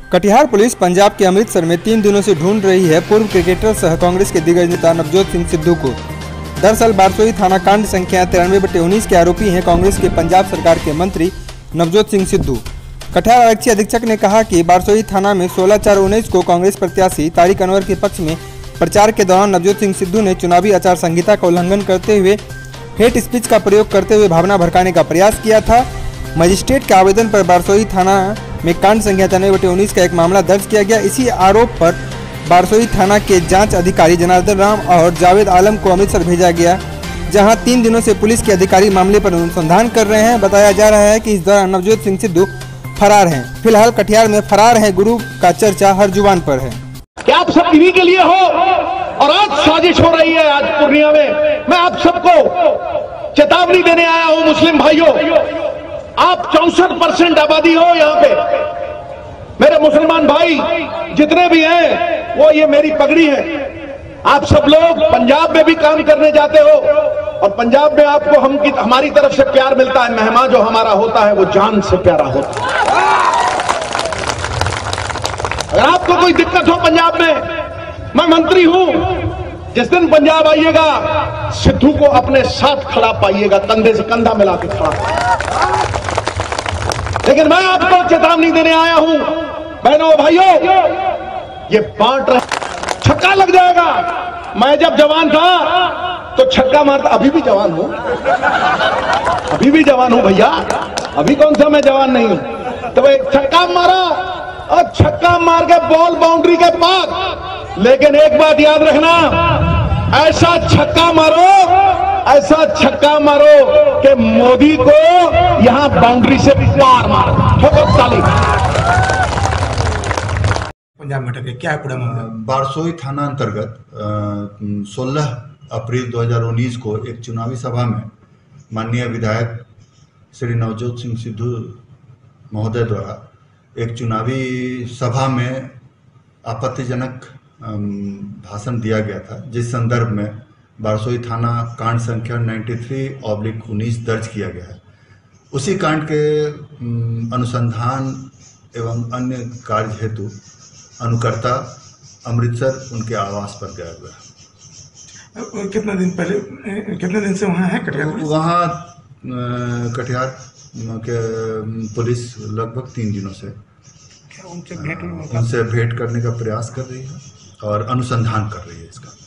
Katihar police Punjab के अमृतसर में 3 दिनों से ढूंढ रही है पूर्व क्रिकेटर सह कांग्रेस के दिग्गज नेता नवजोत सिंह सिद्धू को। दरअसल बारसोई थाना कांड संख्या 93/19 के आरोपी हैं कांग्रेस के पंजाब सरकार के मंत्री नवजोत सिंह सिद्धू। कटिहार आरक्षी अधीक्षक ने कहा कि बारसोई थाना में 16/4/19 को कांग्रेस प्रत्याशी तारिक अनवर के पक्ष में प्रचार के दौरान नवजोत सिंह सिद्धू ने चुनावी आचार संहिता का उल्लंघन करते हुए हेट स्पीच का प्रयोग करते हुए भावना भड़काने का प्रयास किया था। मजिस्ट्रेट के आवेदन पर बारसोई थाना में कांड संख्या 93/19 का एक मामला दर्ज किया गया। इसी आरोप पर बारसोई थाना के जांच अधिकारी जनार्दन राम और जावेद आलम को अमृतसर भेजा गया, जहां 3 दिनों से पुलिस के अधिकारी मामले पर अनुसंधान कर रहे हैं। बताया जा रहा है कि इस दौरान नवजोत सिंह सिद्धू फरार हैं। फिलहाल कटिहार में फरार हैं गुरु का चर्चा हर जुबान पर है। क्या आप सब इन्हीं के लिए हो और आज साजिश हो रही है। आज पूर्णिया में मैं आप सबको चेतावनी देने आया हूं। मुस्लिम भाइयों, आप 64% आबादी हो यहाँ पे। मेरे मुसलमान भाई जितने भी हैं वो ये मेरी पगड़ी है। आप सब लोग पंजाब में भी काम करने जाते हो और पंजाब में आपको हमारी तरफ से प्यार मिलता है। मेहमान जो हमारा होता है वो जान से प्यारा होता है। अगर आपको कोई दिक्कत हो पंजाब में, मैं मंत्री हूं। जिस दिन पंजाब आइएगा सिद्धू को अपने साथ खड़ा पाइएगा, कंधे से कंधा मिला के खड़ा। लेकिन मैं आपको चेतावनी देने आया हूं बहनों भाइयों, ये बांट रहे, छक्का लग जाएगा। मैं जब जवान था तो छक्का मारता, अभी भी जवान हूं, अभी भी जवान हूं भैया, अभी कौन सा मैं जवान नहीं हूं। तो एक छक्का मारा और छक्का मार के बॉल बाउंड्री के पार। लेकिन एक बात याद रखना, ऐसा छक्का मारो कि मोदी को यहां बाउंड्री से पार मारो। ताली। पंजाब में अटके क्या है पूरा मामला? बारसोई थाना अंतर्गत 16 अप्रैल 2019 को एक चुनावी सभा में माननीय विधायक श्री नवजोत सिंह सिद्धू महोदय द्वारा एक चुनावी सभा में आपत्तिजनक भाषण दिया गया था, जिस संदर्भ में बारसोई थाना कांड संख्या 93/19 दर्ज किया गया है। उसी कांड के अनुसंधान एवं अन्य कार्य हेतु अनुकर्ता अमृतसर उनके आवास पर गया हुआ है। कितने दिन से वहाँ है कटिहार? वहाँ कटिहार के पुलिस लगभग 3 दिनों से उनसे भेंट करने का प्रयास कर रही है और अनुसंधान कर रही है इसका।